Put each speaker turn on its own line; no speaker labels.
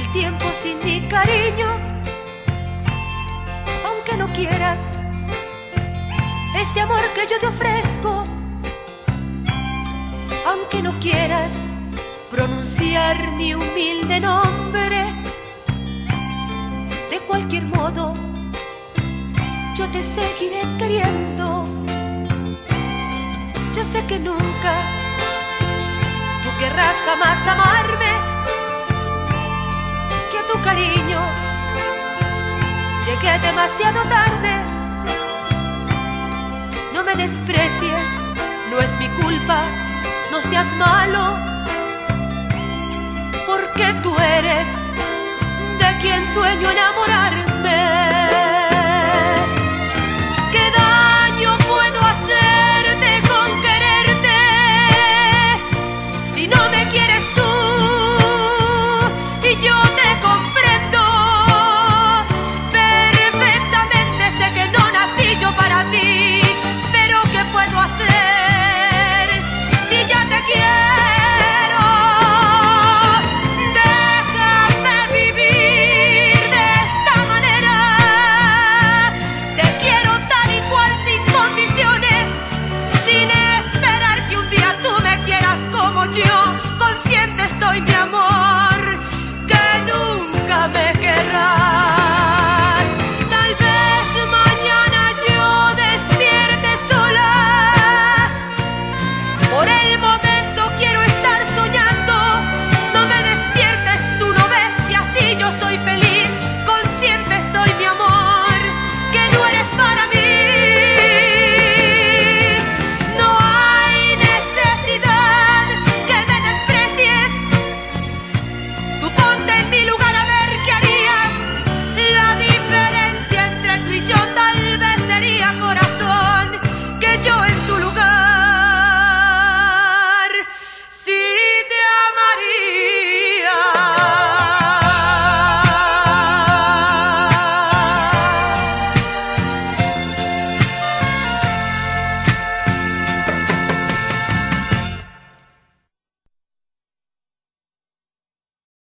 tiempo sin mi cariño, aunque no quieras este amor que yo te ofrezco, aunque no quieras pronunciar mi humilde nombre. De cualquier modo, yo te seguiré queriendo. Yo sé que nunca tú querrás jamás amarme, que a tu cariño llegué demasiado tarde. No me desprecies, no es mi culpa, no seas malo, porque tú eres de quien sueño enamorarme.